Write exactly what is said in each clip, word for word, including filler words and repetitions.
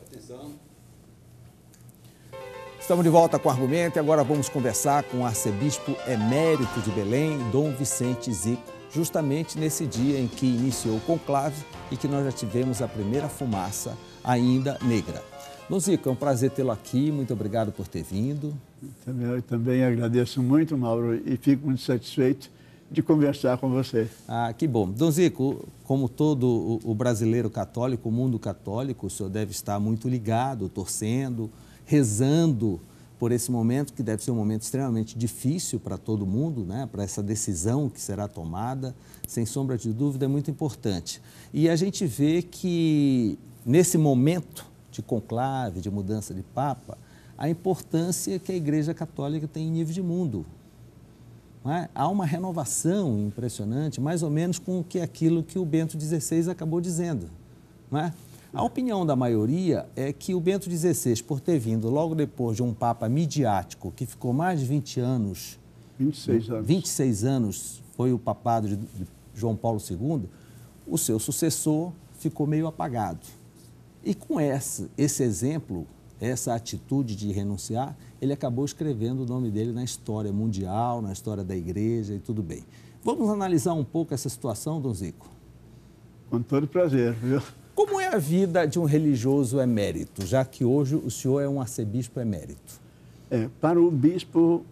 Atenção. Estamos de volta com o Argumento e agora vamos conversar com o arcebispo emérito de Belém, Dom Vicente Zico, justamente nesse dia em que iniciou o conclave e que nós já tivemos a primeira fumaça ainda negra. Dom Zico, é um prazer tê-lo aqui, muito obrigado por ter vindo. Eu também agradeço muito, Mauro, e fico muito satisfeito de conversar com você. Ah, que bom. Dom Zico, como todo o brasileiro católico, o mundo católico, o senhor deve estar muito ligado, torcendo, rezando por esse momento, que deve ser um momento extremamente difícil para todo mundo, né? Para essa decisão que será tomada, sem sombra de dúvida, é muito importante. E a gente vê que, nesse momento de conclave, de mudança de Papa, a importância que a Igreja Católica tem em nível de mundo. Não é? Há uma renovação impressionante, mais ou menos com que aquilo que o Bento dezesseis acabou dizendo. Não é? A opinião da maioria é que o Bento dezesseis, por ter vindo logo depois de um Papa midiático, que ficou mais de vinte anos, vinte e seis anos, vinte e seis anos foi o papado de João Paulo segundo, o seu sucessor ficou meio apagado. E com esse, esse exemplo, essa atitude de renunciar, ele acabou escrevendo o nome dele na história mundial, na história da igreja e tudo bem. Vamos analisar um pouco essa situação, Dom Zico? Com todo prazer, viu? Como é a vida de um religioso emérito, já que hoje o senhor é um arcebispo emérito? É, para o bispo,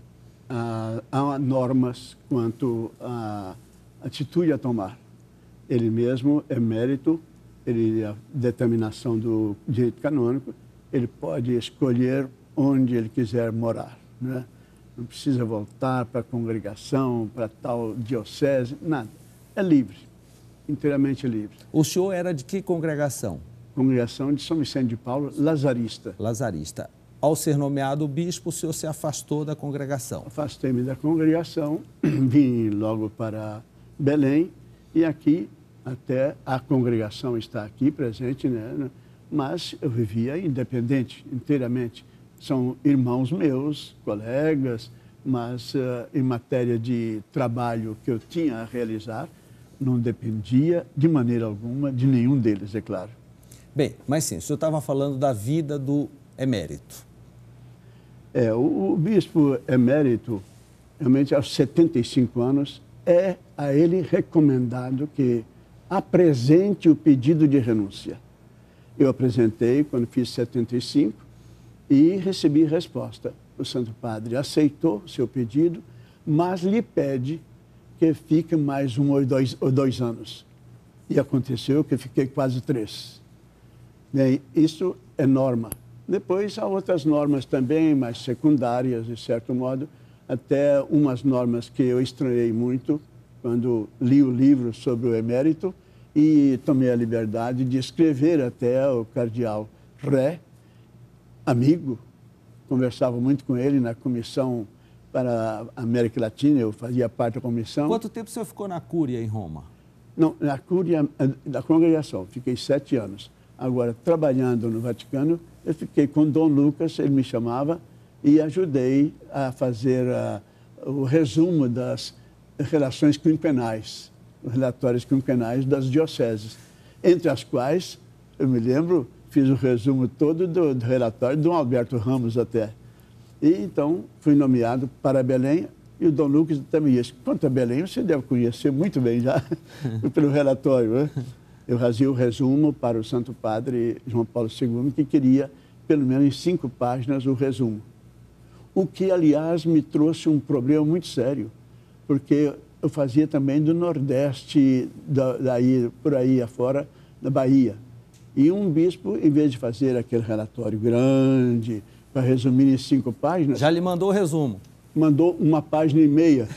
ah, há normas quanto à atitude a tomar. Ele mesmo é emérito, ele, a determinação do direito canônico, ele pode escolher onde ele quiser morar, né? Não precisa voltar para a congregação, para tal diocese, nada. É livre, inteiramente livre. O senhor era de que congregação? Congregação de São Vicente de Paulo, lazarista. Lazarista. Ao ser nomeado bispo, o senhor se afastou da congregação? Afastei-me da congregação, vim logo para Belém e aqui, até a congregação está aqui presente, né? Mas eu vivia independente, inteiramente. São irmãos meus, colegas, mas uh, em matéria de trabalho que eu tinha a realizar, não dependia de maneira alguma de nenhum deles, é claro. Bem, mas sim, o senhor estava falando da vida do emérito. É, o, o bispo emérito, realmente aos setenta e cinco anos, é a ele recomendado que apresente o pedido de renúncia. Eu apresentei quando fiz setenta e cinco e recebi resposta. O Santo Padre aceitou o seu pedido, mas lhe pede que fique mais um ou dois, ou dois anos. E aconteceu que fiquei quase três. Bem, isso é norma. Depois há outras normas também, mais secundárias, de certo modo, até umas normas que eu estranhei muito quando li o livro sobre o emérito e tomei a liberdade de escrever até ao cardeal Ré, amigo, conversava muito com ele na comissão para a América Latina, eu fazia parte da comissão. Quanto tempo o senhor ficou na Cúria, em Roma? Não, na Cúria da congregação, fiquei sete anos. Agora, trabalhando no Vaticano, eu fiquei com Dom Lucas, ele me chamava, e ajudei a fazer uh, o resumo das relações quinquenais, os relatórios quinquenais das dioceses, entre as quais, eu me lembro, fiz o resumo todo do, do relatório de Dom Alberto Ramos até. E então fui nomeado para Belém e o Dom Lucas também disse, quanto a Belém, você deve conhecer muito bem já, pelo relatório, né? Eu fazia o resumo para o Santo Padre João Paulo segundo, que queria, pelo menos em cinco páginas, o resumo. O que, aliás, me trouxe um problema muito sério, porque eu fazia também do Nordeste, da, daí, por aí afora, da Bahia. E um bispo, em vez de fazer aquele relatório grande, para resumir em cinco páginas... Já lhe mandou o resumo? Mandou uma página e meia.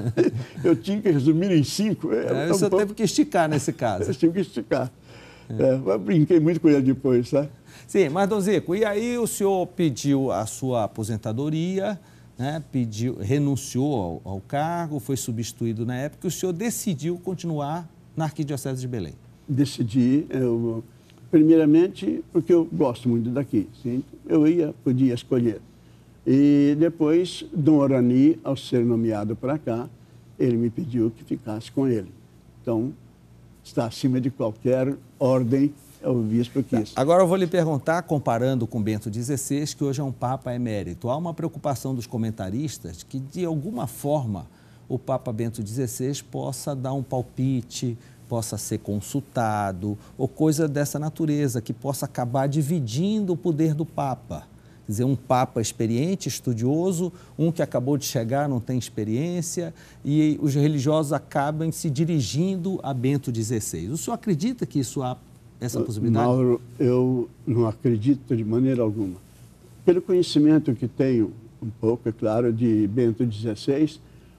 Eu tinha que resumir em cinco. É, o senhor pouco... teve que esticar nesse caso. Eu tive que esticar. É. É, eu brinquei muito com ele depois, sabe? Sim, mas, Dom Zico, e aí o senhor pediu a sua aposentadoria, né, pediu, renunciou ao, ao cargo, foi substituído na época, e o senhor decidiu continuar na Arquidiocese de Belém? Decidi, eu, primeiramente, porque eu gosto muito daqui, sim? Eu ia, podia escolher. E depois, Dom Orani, ao ser nomeado para cá, ele me pediu que ficasse com ele. Então, está acima de qualquer ordem o bispo quis. Agora eu vou lhe perguntar, comparando com Bento dezesseis, que hoje é um Papa emérito, há uma preocupação dos comentaristas que, de alguma forma, o Papa Bento dezesseis possa dar um palpite, possa ser consultado, ou coisa dessa natureza, que possa acabar dividindo o poder do Papa. Quer dizer, um Papa experiente, estudioso, um que acabou de chegar, não tem experiência, e os religiosos acabam se dirigindo a Bento dezesseis. O senhor acredita que isso há essa possibilidade? Mauro, eu não acredito de maneira alguma. Pelo conhecimento que tenho, um pouco, é claro, de Bento dezesseis,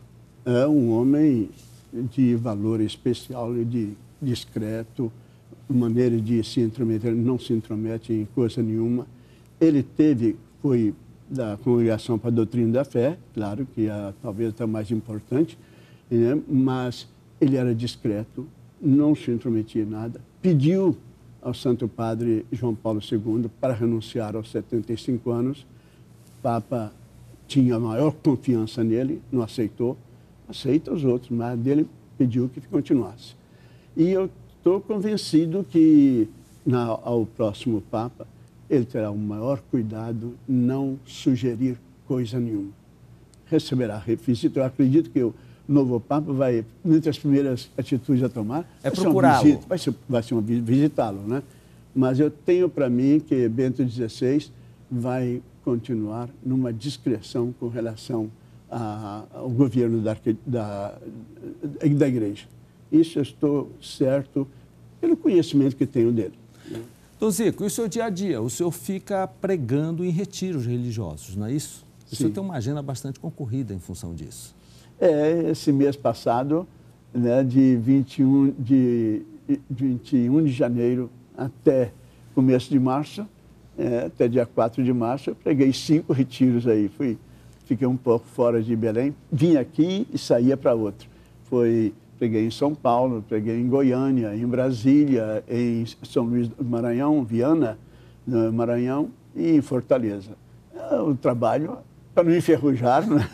é um homem de valor especial e de discreto, maneira de se intrometer, não se intromete em coisa nenhuma. Ele teve, foi da Congregação para a Doutrina da Fé, claro que é talvez a mais importante, né? Mas ele era discreto, não se intrometia em nada, pediu ao Santo Padre João Paulo segundo para renunciar aos setenta e cinco anos. O Papa tinha maior confiança nele, não aceitou, aceita os outros, mas dele pediu que continuasse. E eu estou convencido que na, ao próximo Papa ele terá o maior cuidado, não sugerir coisa nenhuma. Receberá revisita. Eu acredito que o novo Papa vai, entre as primeiras atitudes a tomar, é procurá-lo. Vai ser, vai ser uma visitá-lo, né? Mas eu tenho para mim que Bento dezesseis vai continuar numa discreção com relação a, ao governo da, da, da Igreja. Isso eu estou certo pelo conhecimento que tenho dele. Né? Dom Zico, e o seu dia a dia? O senhor fica pregando em retiros religiosos, não é isso? O senhor tem uma agenda bastante concorrida em função disso. É, esse mês passado, né, de vinte e um de, vinte e um de janeiro até começo de março, é, até dia quatro de março, eu preguei cinco retiros aí. Fui, fiquei um pouco fora de Belém, vim aqui e saía para outro. Foi... Preguei em São Paulo, preguei em Goiânia, em Brasília, em São Luís do Maranhão, Viana, no Maranhão e em Fortaleza. O trabalho para não enferrujar, né?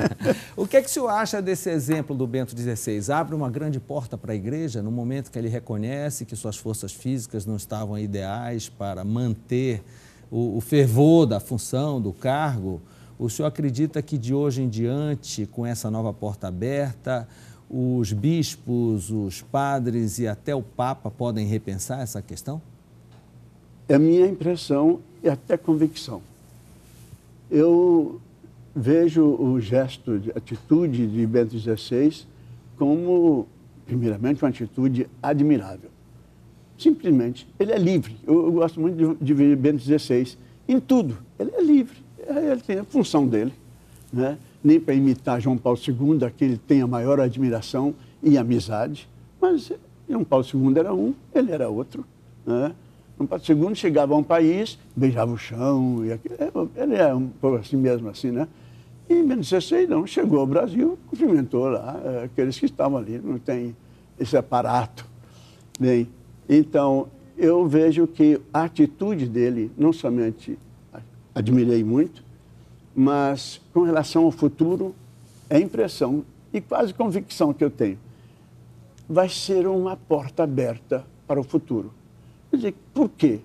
O que é que o senhor acha desse exemplo do Bento dezesseis? Abre uma grande porta para a igreja no momento que ele reconhece que suas forças físicas não estavam ideais para manter o, o fervor da função, do cargo. O senhor acredita que de hoje em diante, com essa nova porta aberta, os bispos, os padres e até o Papa podem repensar essa questão? É a minha impressão e até convicção. Eu vejo o gesto, de atitude de Bento dezesseis como, primeiramente, uma atitude admirável. Simplesmente, ele é livre. Eu, eu gosto muito de, de ver Bento dezesseis em tudo. Ele é livre, ele tem a função dele, né? Nem para imitar João Paulo segundo, a quem ele tem a maior admiração e amizade, mas João Paulo segundo era um, ele era outro. Né? João Paulo segundo chegava a um país, beijava o chão, e aquilo, ele é um pouco assim mesmo, assim, né? E em Bento dezesseis, não, chegou ao Brasil, cumprimentou lá aqueles que estavam ali, não tem esse aparato. Bem, então, eu vejo que a atitude dele, não somente admirei muito, mas com relação ao futuro, é impressão e quase convicção que eu tenho. Vai ser uma porta aberta para o futuro. Quer dizer, por quê?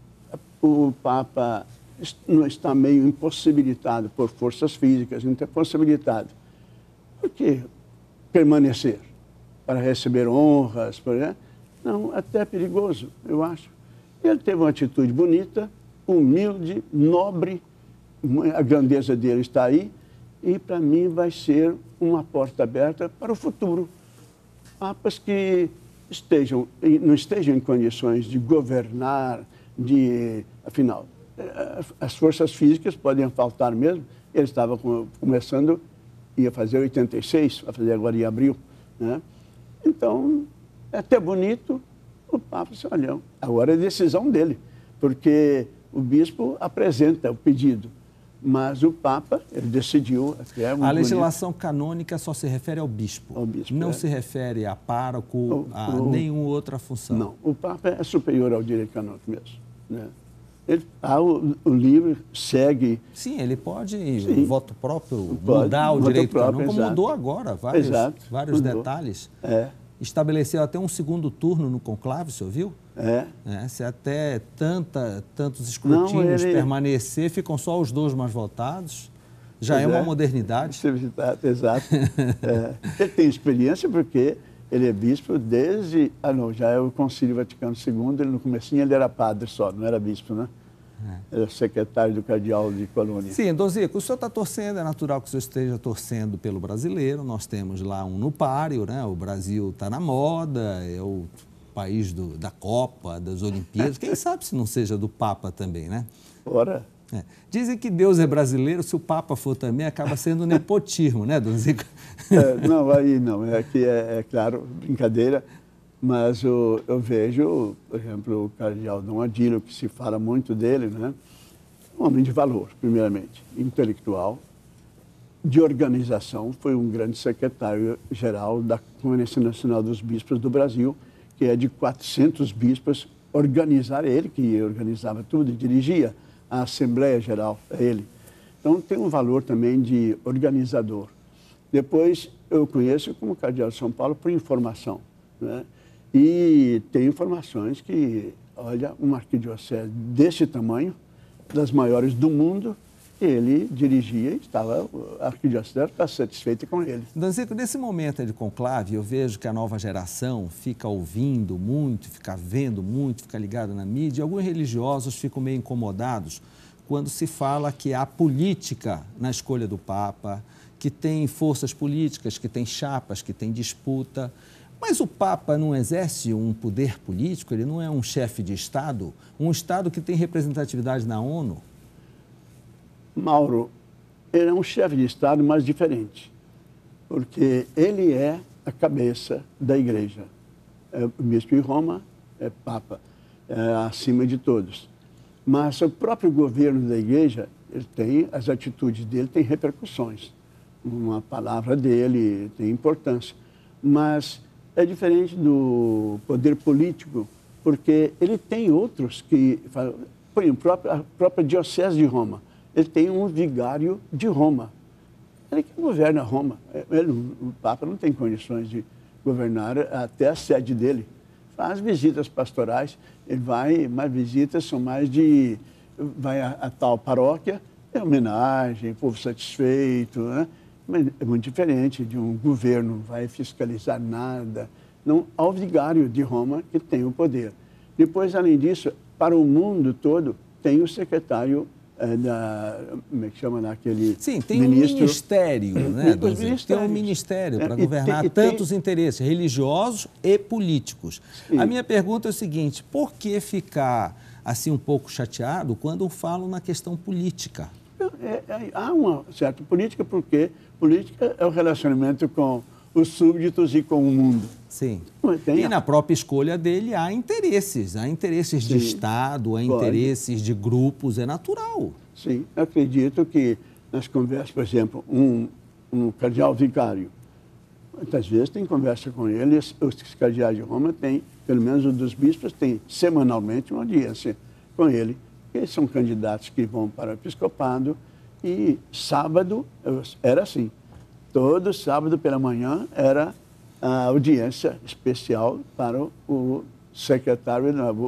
O Papa não está meio impossibilitado por forças físicas, não está impossibilitado. Por que permanecer? Para receber honras? Por, né? Não, até é perigoso, eu acho. Ele teve uma atitude bonita, humilde, nobre, a grandeza dele está aí, e para mim vai ser uma porta aberta para o futuro. Papas que estejam, não estejam em condições de governar, de, afinal, as forças físicas podem faltar mesmo. Ele estava começando, ia fazer oitenta e seis, vai fazer agora em abril, né? Então, é até bonito, o Papa disse, olha, agora é decisão dele, porque o bispo apresenta o pedido. Mas o Papa, ele decidiu... É a legislação bonito. canônica só se refere ao bispo, ao bispo não é. se refere a pároco, o, a o, nenhuma outra função. Não, o Papa é superior ao direito canônico mesmo. Né? Ele, ah, o, o livro segue... Sim, ele pode, Sim, voto próprio, pode, mudar o direito próprio, canônico, como mudou agora, vários, exato, vários mudou. detalhes. É. Estabeleceu até um segundo turno no conclave, o senhor viu? É. É, se até tanta, tantos escrutínios Não, ele... permanecer, ficam só os dois mais votados, já pois é uma é. modernidade. Exato. É. Ele tem experiência porque ele é bispo desde... Ah, não, já é o Concílio Vaticano segundo, ele, no comecinho ele era padre só, não era bispo, né? É. Era secretário do cardeal de Colônia. Sim, Dom Zico, o senhor está torcendo, é natural que o senhor esteja torcendo pelo brasileiro, nós temos lá um no páreo, né? O Brasil está na moda, é o país do, da Copa, das Olimpíadas, quem sabe se não seja do Papa também, né? Ora... É. Dizem que Deus é brasileiro, se o Papa for também, acaba sendo nepotismo, né, Dom Zico? É, não, aí não, é que é, é claro, brincadeira, mas o, eu vejo, por exemplo, o cardeal Dom Adílio, que se fala muito dele, né? Um homem de valor, primeiramente, intelectual, de organização, foi um grande secretário-geral da Conferência Nacional dos Bispos do Brasil, que é de quatrocentos bispos, organizar ele, que organizava tudo e dirigia a Assembleia Geral, é ele. Então, tem um valor também de organizador. Depois, eu conheço como cardeal de São Paulo por informação, né? E tem informações que, olha, uma arquidiocese desse tamanho, das maiores do mundo, ele dirigia e estava, a arquidiocese está satisfeita com ele. Dom Zico, nesse momento de conclave, eu vejo que a nova geração fica ouvindo muito, fica vendo muito, fica ligada na mídia. Alguns religiosos ficam meio incomodados quando se fala que há política na escolha do Papa, que tem forças políticas, que tem chapas, que tem disputa. Mas o Papa não exerce um poder político, ele não é um chefe de Estado, um Estado que tem representatividade na ONU? Mauro, ele é um chefe de Estado, mas diferente, porque ele é a cabeça da Igreja. É o bispo de Roma, é Papa, é acima de todos. Mas o próprio governo da Igreja, ele tem, as atitudes dele têm repercussões. Uma palavra dele tem importância. Mas é diferente do poder político, porque ele tem outros que... Por exemplo, a própria Diocese de Roma, ele tem um vigário de Roma. Ele que governa Roma. Ele, o Papa não tem condições de governar até a sede dele. Faz visitas pastorais, ele vai, mas visitas são mais de... Vai a, a tal paróquia, é homenagem, povo satisfeito, né? Mas é muito diferente de um governo, não vai fiscalizar nada. Não, ao vigário de Roma que tem o poder. Depois, além disso, para o mundo todo, tem o secretário É, da, como é que chama naquele Sim, tem ministro, um ministério, né, Tem um ministério para é, governar tem, tantos tem... interesses religiosos e políticos. Sim. A minha pergunta é o seguinte, por que ficar assim um pouco chateado quando falam na questão política? É, é, há uma certa política, porque política é o relacionamento com os súbditos e com o mundo. Sim. E na própria escolha dele há interesses, há interesses de Sim. Estado, há Pode. interesses de grupos, é natural. Sim, acredito que nas conversas, por exemplo, um, um cardeal vicário, muitas vezes tem conversa com ele, os cardeais de Roma têm, pelo menos um dos bispos, tem semanalmente uma audiência com ele, eles são candidatos que vão para o episcopado, e sábado era assim, todo sábado pela manhã era a audiência especial para o secretário,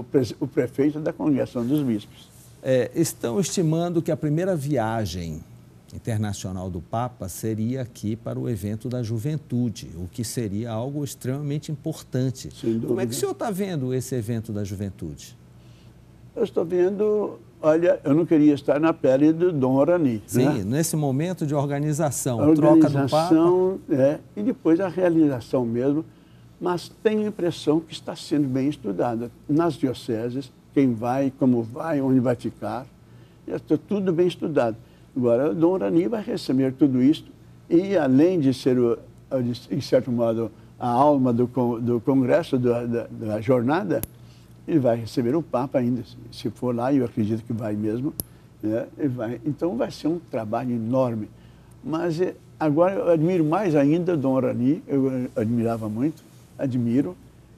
o prefeito da Congregação dos Bispos. É, estão estimando que a primeira viagem internacional do Papa seria aqui para o evento da juventude, o que seria algo extremamente importante. Como é que o senhor está vendo esse evento da juventude? Eu estou vendo... Olha, eu não queria estar na pele do Dom Orani. Sim, né? Nesse momento de organização, a troca do Papa... É, e depois a realização mesmo, mas tenho a impressão que está sendo bem estudada nas dioceses, quem vai, como vai, onde vai ficar, está tudo bem estudado. Agora, o Dom Orani vai receber tudo isso e, além de ser, o, de, em certo modo, a alma do, do congresso, do, da, da jornada, ele vai receber o Papa ainda, se for lá, e eu acredito que vai mesmo. Né? Ele vai, então vai ser um trabalho enorme. Mas agora eu admiro mais ainda o Dom Orani, eu admirava muito, admiro,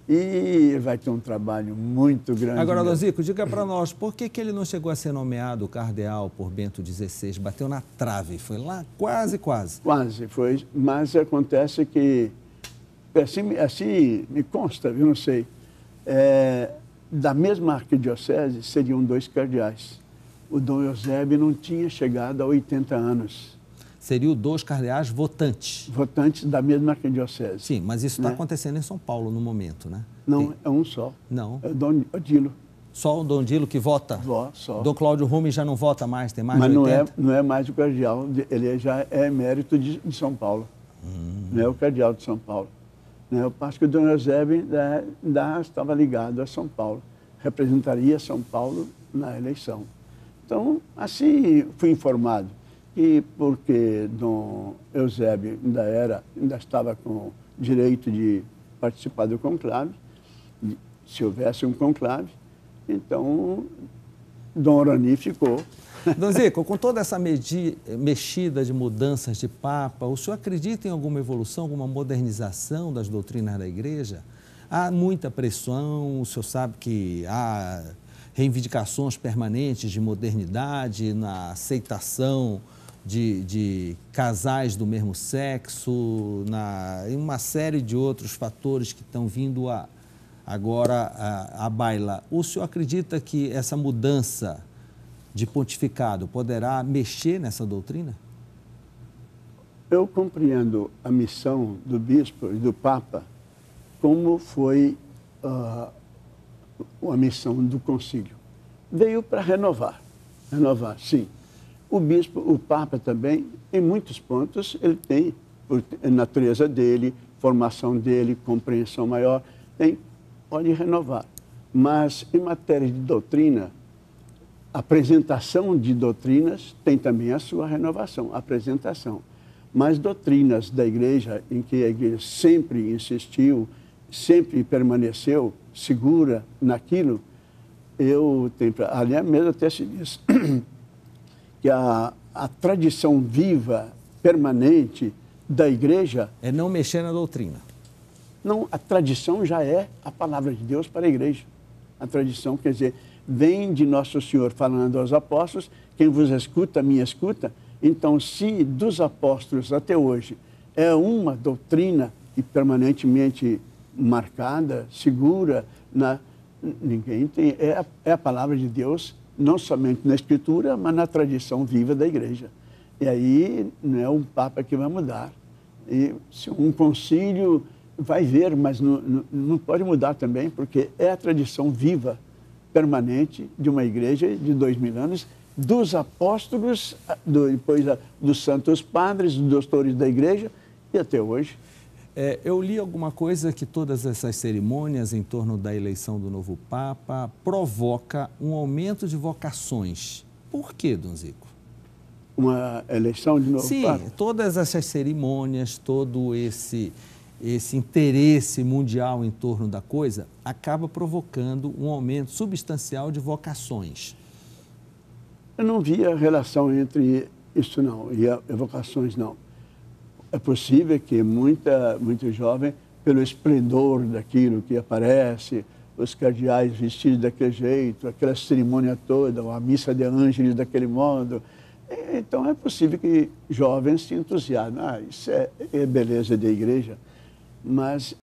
e vai ter um trabalho muito grande. Agora, Dom Zico, diga para nós, por que, que ele não chegou a ser nomeado cardeal por Bento dezesseis? Bateu na trave, foi lá quase, quase. Quase, foi, mas acontece que, assim, assim me consta, eu não sei, é, da mesma arquidiocese seriam dois cardeais. O Dom Eusébio não tinha chegado a oitenta anos. Seriam dois cardeais votantes. Votantes da mesma arquidiocese. Sim, mas isso está né? acontecendo em São Paulo no momento, né? Não, Tem... é um só. Não. É o Dom Odilo. Só o Dom Odilo que vota? Vó, só. Dom Cláudio Rumi já não vota mais, tem mais Mas de não é, oitenta? não é mais o cardeal, ele já é emérito de, de São Paulo. Hum. Não é o cardeal de São Paulo. Né? Eu acho que o Dom Eusébio ainda, ainda estava ligado a São Paulo. Representaria São Paulo na eleição. Então, assim fui informado. E porque Dom Eusébio ainda, era, ainda estava com direito de participar do conclave, se houvesse um conclave, então Dom Orani ficou. Dom Zico, com toda essa medi, mexida de mudanças de Papa, o senhor acredita em alguma evolução, alguma modernização das doutrinas da Igreja? Há muita pressão, o senhor sabe que há reivindicações permanentes de modernidade, na aceitação de, de casais do mesmo sexo, na, em uma série de outros fatores que estão vindo a, agora a, a baila. O senhor acredita que essa mudança de pontificado poderá mexer nessa doutrina? Eu compreendo a missão do bispo e do Papa como foi uh, a missão do concílio. Veio para renovar, renovar, sim. O bispo, o Papa também, em muitos pontos, ele tem, por natureza dele, formação dele, compreensão maior, tem, pode renovar. Mas, em matéria de doutrina, a apresentação de doutrinas tem também a sua renovação, a apresentação. Mas doutrinas da Igreja, em que a Igreja sempre insistiu, sempre permaneceu segura naquilo, eu tenho, aliás, mesmo até se diz que a, a tradição viva, permanente da Igreja... É não mexer na doutrina. Não, a tradição já é a palavra de Deus para a Igreja. A tradição, quer dizer, vem de Nosso Senhor falando aos apóstolos, quem vos escuta, me escuta. Então, se dos apóstolos até hoje é uma doutrina e permanentemente marcada, segura, na, ninguém tem, é a, é a palavra de Deus, não somente na Escritura, mas na tradição viva da Igreja. E aí não é um Papa que vai mudar. E se um concílio vai ver, mas não, não, não pode mudar também, porque é a tradição viva, permanente de uma igreja de dois mil anos, dos apóstolos, do, depois dos santos padres, dos doutores da igreja e até hoje. É, eu li alguma coisa que todas essas cerimônias em torno da eleição do novo Papa provoca um aumento de vocações. Por quê, Dom Zico? Uma eleição de novo Sim, Papa? Sim, todas essas cerimônias, todo esse... esse interesse mundial em torno da coisa acaba provocando um aumento substancial de vocações. Eu não via relação entre isso não, e vocações não. É possível que muita, muito jovem, pelo esplendor daquilo que aparece, os cardeais vestidos daquele jeito, aquela cerimônia toda, a missa de ângeles daquele modo, então é possível que jovens se entusiasmem. Ah, isso é, é beleza da igreja. Mas